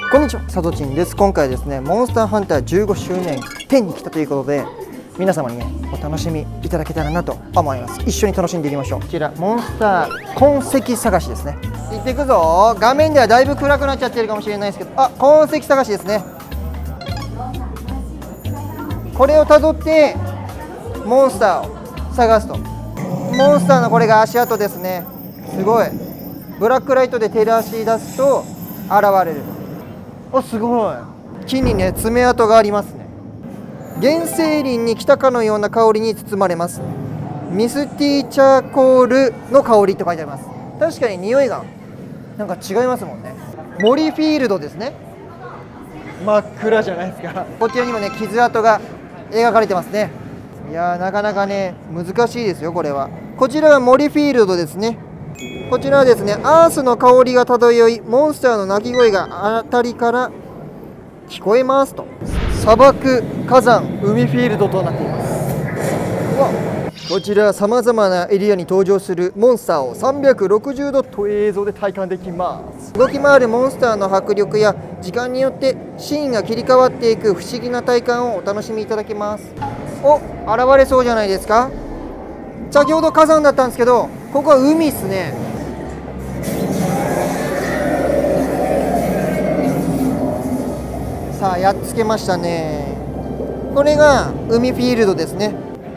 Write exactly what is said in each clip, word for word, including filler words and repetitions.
こんにちは、さとちんです。今回はですね、モンスターハンターじゅうごしゅうねん展に来たということで、皆様にね、お楽しみいただけたらなと思います。一緒に楽しんでいきましょう。こちら、モンスター痕跡探しですね。行っていくぞ。画面ではだいぶ暗くなっちゃってるかもしれないですけど、あ、痕跡探しですね。これをたどって、モンスターを探すと。モンスターのこれが足跡ですね。すごい。ブラックライトで照らし出すと現れる。お、すごい。木にね、爪痕がありますね。原生林に来たかのような香りに包まれます。ミスティチャーコールの香りと書いてあります。確かに匂いがなんか違いますもんね。森フィールドですね。真っ暗じゃないですか。こちらにもね、傷跡が描かれてますね。いやー、なかなかね、難しいですよ、これは。こちらは森フィールドですね。こちらはですね、アースの香りが漂い、モンスターの鳴き声が辺りから聞こえますと。砂漠、火山、海フィールドとなっています。うわ、こちらさまざまなエリアに登場するモンスターをさんびゃくろくじゅうどと映像で体感できます。動き回るモンスターの迫力や時間によってシーンが切り替わっていく不思議な体感をお楽しみいただけます。お、現れそうじゃないですか。先ほど火山だったんですけど、ここは海っすね。さあ、やっつけましたね。これが海フィールドですね。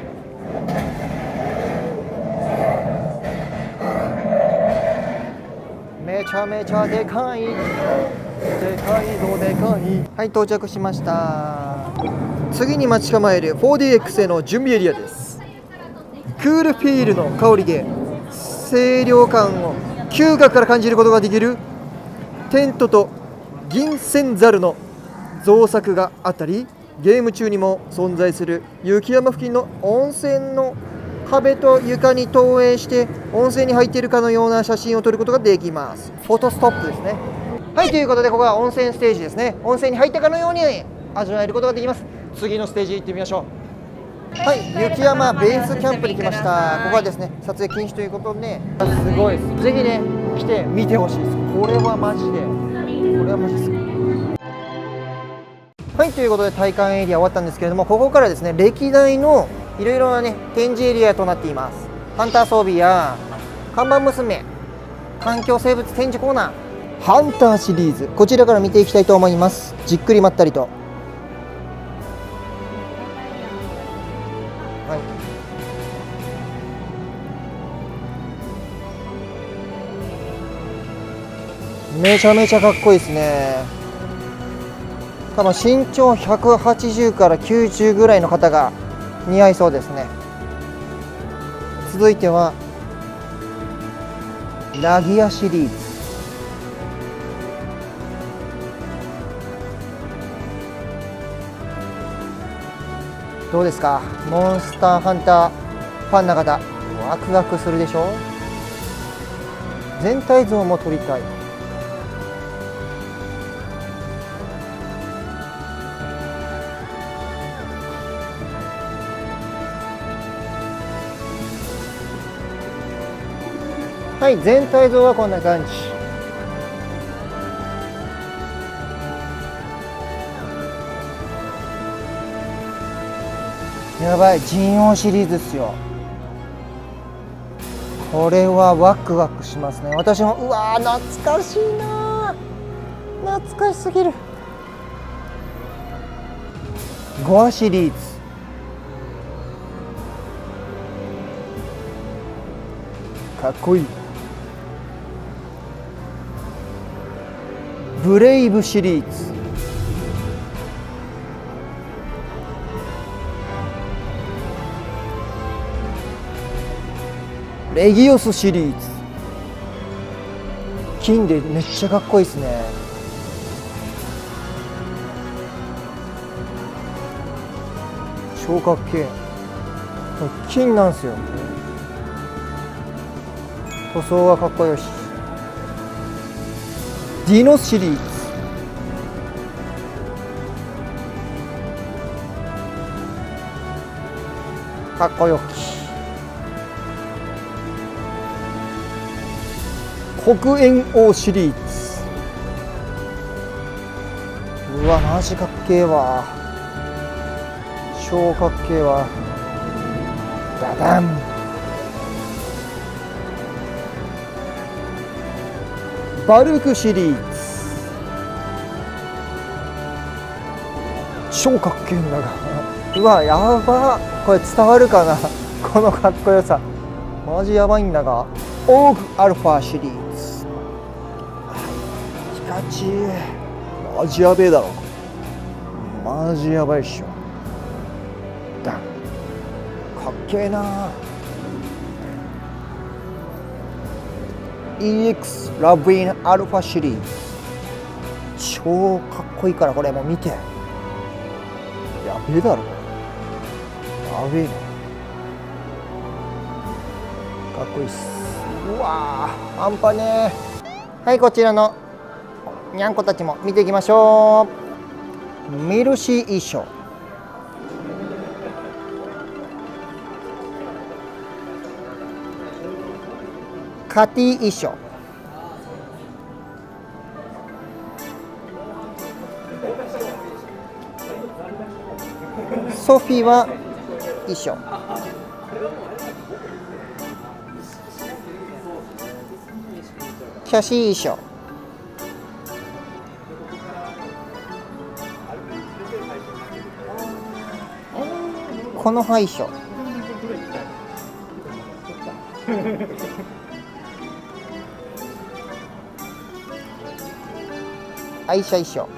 めちゃめちゃでかい、でかいぞでかい。はい、到着しました。次に待ち構える フォーディーエックス への準備エリアです。クールフィールの香りで清涼感を嗅覚から感じることができるテントと銀線ザルの造作があったり、ゲーム中にも存在する雪山付近の温泉の壁と床に投影して温泉に入っているかのような写真を撮ることができます。フォトストップですね。はい、ということでここは温泉ステージですね。温泉に入ったかのように味わえることができます。次のステージ行ってみましょう。はい、雪山ベースキャンプに来ました。ここはですね、撮影禁止ということで、すごいです。ぜひね、来て見てほしいです。これはマジで、これはマジです。はい、ということで体感エリア終わったんですけれども、ここからですね、歴代のいろいろなね、展示エリアとなっています。ハンター装備や看板娘、環境生物展示コーナー、ハンターシリーズ、こちらから見ていきたいと思います。じっくりまったりと。はい、めちゃめちゃかっこいいですね。多分身長ひゃくはちじゅうからきゅうじゅうぐらいの方が似合いそうですね。続いてはラギアシリーズ。どうですか、モンスターハンターファンな方、ワクワクするでしょ。全体像も撮りたい。はい、全体像はこんな感じ。やばい、人王シリーズですよ。これはワクワクしますね。私も、うわー、懐かしいなー、懐かしすぎる。ゴアシリーズ、かっこいい。ブレイブシリーズ、レギオスシリーズ、金でめっちゃかっこいいですね。超かっけえ。金なんですよ。塗装はかっこよし。ディノシリーズ、かっこよき。黒煙王シリーズ、 うわマジかっけえわ、超かっけえわ。ダダン、バルクシリーズ超かっけえんだが、うわやば、これ伝わるかなこのかっこよさマジやばいんだが。オーグアルファシリーズ、ピカチュウマジやべえだろ、マジやばいっしょ。ダン、かっけえな。 イーエックス ラブインアルファシリーズ超かっこいいから、これもう見て、やべえだろ、やべえな、かっこいいっす。うわー半端ねー。はい、こちらのにゃんこたちも見ていきましょう。ミルシー衣装、カティ衣装、ソフィは衣装、キャシー衣装、この葉衣装、アイシャ衣装、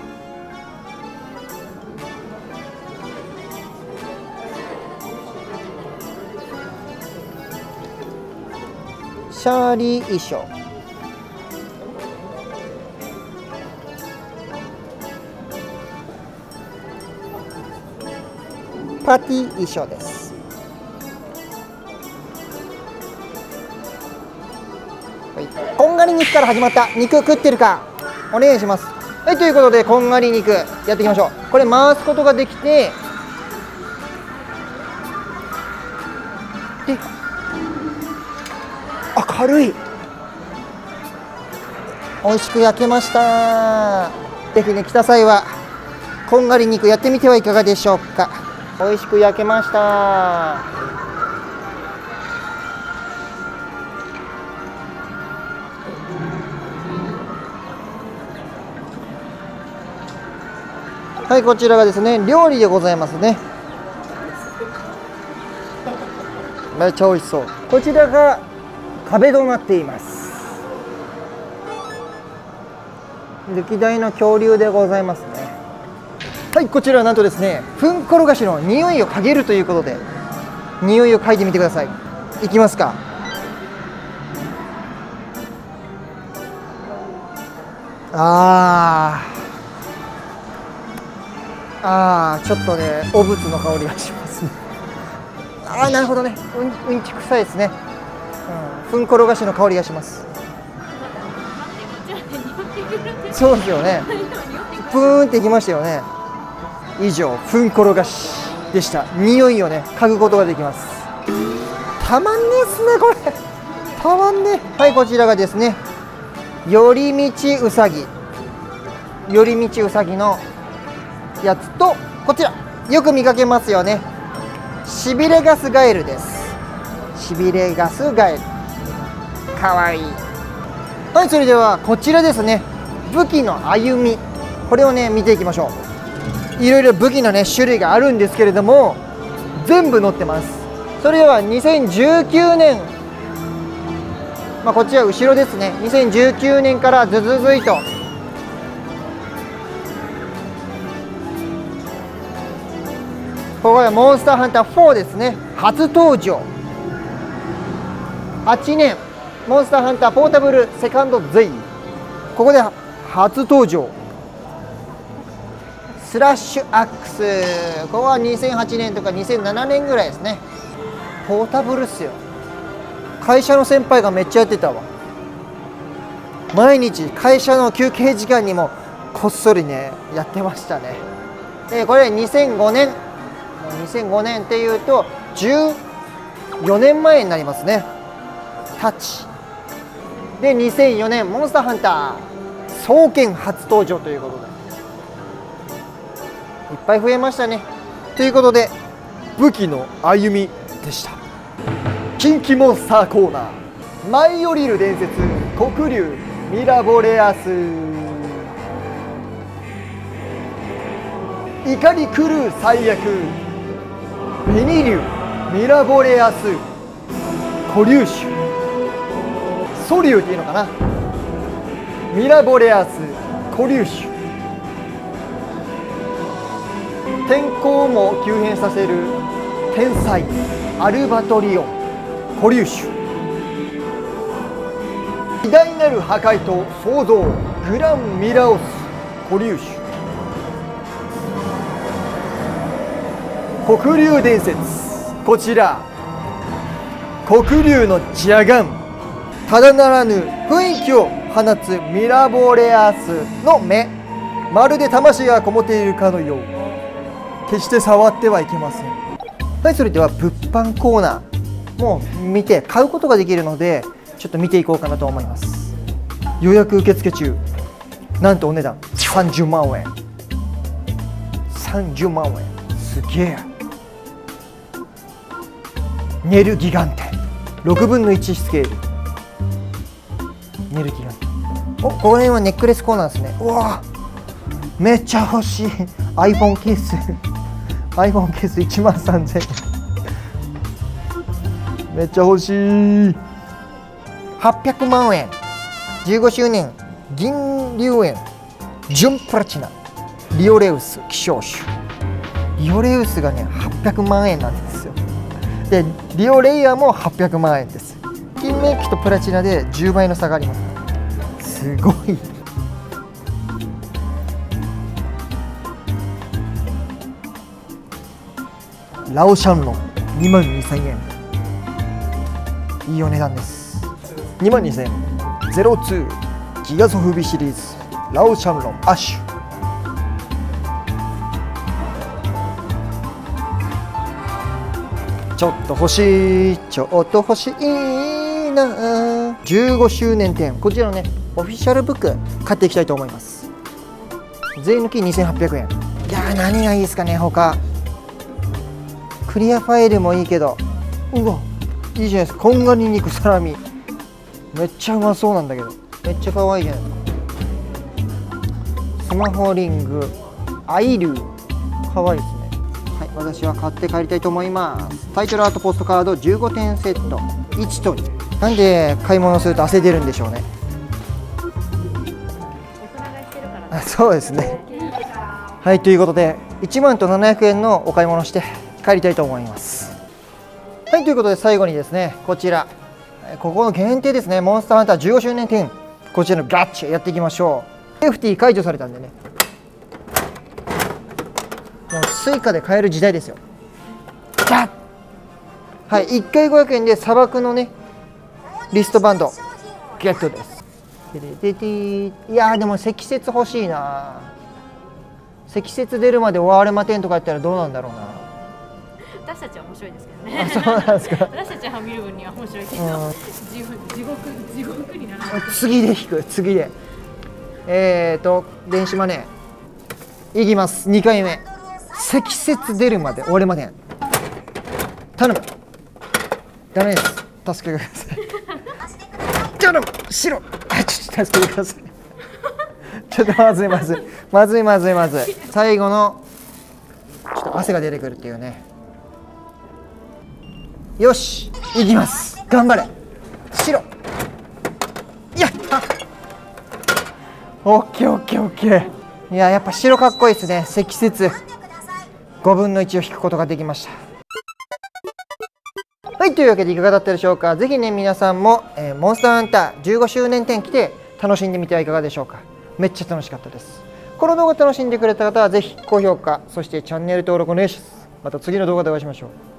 シャーリー衣装、パティ衣装です。はい、こんがり肉から始まった。肉食ってるかお願いします。はい、ということでこんがり肉やっていきましょう。これ回すことができて、で、あ、軽い。美味しく焼けました。ぜひね、来た際はこんがり肉やってみてはいかがでしょうか。美味しく焼けました。はい、こちらがですね、料理でございますね。めっちゃ美味しそう。こちらが壁となっています。歴代の恐竜でございますね。はい、こちらはなんとですね、ふんころがしの匂いを嗅げるということで、匂いを嗅いでみてください。いきますか。あーあー、ちょっとね、お仏の香りがしますね。ああ、なるほどね、うん、うんちくさいですね。うん、ふんころがしの香りがします。そうですよね。プーンってきましたよね。以上、ふんころがしでした。匂いをね、嗅ぐことができます。たまんねえっすね、これ。たまんねえ。はい、こちらがですね、寄り道うさぎ。寄り道うさぎのやつと、こちら、よく見かけますよね。しびれガスガエルです。しびれガスガエル。かわいい。はい、それではこちらですね、武器の歩み。これをね、見ていきましょう。いろいろ武器のね、種類があるんですけれども、全部載ってます。それではにせんじゅうきゅうねん、まあ、こっちは後ろですね。にせんじゅうきゅうねんからずずずいとここはモンスターハンターフォーですね。初登場。はちねんモンスターハンターポータブルセカンドゼイ、ここで初登場。スラッシュアックス、ここはにせんはちねんとかにせんななねんぐらいですね。ポータブルっすよ。会社の先輩がめっちゃやってたわ。毎日会社の休憩時間にもこっそりねやってましたね。でこれにせんごねん、にせんごねんっていうとじゅうよねんまえになりますね。タッチでにせんよねんモンスターハンター双剣初登場ということで、 ぱい増えましたね。ということで武器の歩みでした。近畿モンスターコーナー、舞い降りる伝説黒竜ミラボレアス、怒り狂う最悪ベニ竜ミラボレアス古竜種ソリュウっていうのかな、ミラボレアス古竜種、天候も急変させる天才アルバトリオン古竜種、偉大なる破壊と創造グランミラオス古竜種、黒竜伝説、こちら黒竜のジャガン、ただならぬ雰囲気を放つミラボレアスの目、まるで魂がこもっているかのよう、決して触ってはいけません。はい、それでは物販コーナーもう見て買うことができるので、ちょっと見ていこうかなと思います。予約受付中、なんとお値段さんじゅうまんえん、さんじゅうまんえん、すげえ。ネルギガンテろくぶんのいちスケール、ネルギガンテ、お、この辺はネックレスコーナーですね。うわめっちゃ欲しい。 iPhone ケースiPhone ケースいちまんさんぜんえん、めっちゃ欲しい。はっぴゃくまんえん、じゅうごしゅうねん銀龍園純プラチナリオレウス希少種、リオレウスがねはっぴゃくまんえんなんですよ。でリオレイヤーもはっぴゃくまんえんです。金メッキとプラチナでじゅうばいの差があります。すごい。ラオシャンロンにまんにせんえん、いいお値段です。にまんにせんえん、ゼロツーギガソフビシリーズラオシャンロンアッシュ、ちょっと欲しい、ちょっと欲しいな。じゅうごしゅうねん展、こちらのねオフィシャルブック買っていきたいと思います。税抜きにせんはっぴゃくえん。いやー、何がいいですかね。他クリアファイルもいいけど、うわいいじゃないですか。こんがり肉サラミめっちゃうまそうなんだけど、めっちゃ可愛いじゃないですか。スマホリングアイル可愛いですね。はい、私は買って帰りたいと思います。タイトルアートポストカードじゅうごてんセットいちとに。なんで買い物すると汗出るんでしょうね。あ、そうですね。はい、ということでいちまんとななひゃくえんのお買い物して帰りたいと思います。はい、ということで最後にですね、こちらここの限定ですね、モンスターハンターじゅうごしゅうねん展、こちらのガッチやっていきましょう。セーフティー解除されたんでね、もうスイカで買える時代ですよ。はい、いっかいごひゃくえんで砂漠のねリストバンドゲットです。いやー、でも積雪欲しいな。積雪出るまで終われまてんとかやったらどうなんだろうな。 私たちは面白いですけどね。 あ、そうなんですか。 私たちは見る分には面白いけど、地獄地獄地獄にならない。 次で引く、次で。えーと電子マネーいきます。にかいめ、積雪出るまで終われません。頼む、ダメです、助けてください。頼む、白、あ、ちょっと助けてください。ちょっとまずいまずいまずいまずいまずい。最後のちょっと汗が出てくるっていうね。よし、いきます、頑張れ白、やった。オッケーオッケーオッケー。いや、やっぱ白かっこいいですね。積雪ごぶんのいちを引くことができました。はい、というわけでいかがだったでしょうか。ぜひね、皆さんも、えー、モンスターハンターじゅうごしゅうねん展来て楽しんでみてはいかがでしょうか。めっちゃ楽しかったです。この動画楽しんでくれた方はぜひ高評価、そしてチャンネル登録お願いします。また次の動画でお会いしましょう。